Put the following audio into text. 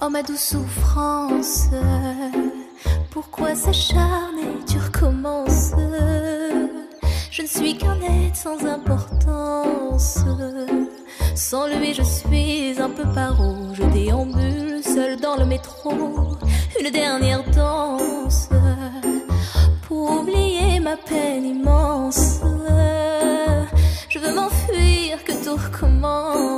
Oh ma douce souffrance, pourquoi s'acharner, tu recommences? Je ne suis qu'un être sans importance. Sans lui je suis un peu paro. Je déambule seul dans le métro. Une dernière danse pour oublier ma peine immense. Je veux m'enfuir, que tout recommence.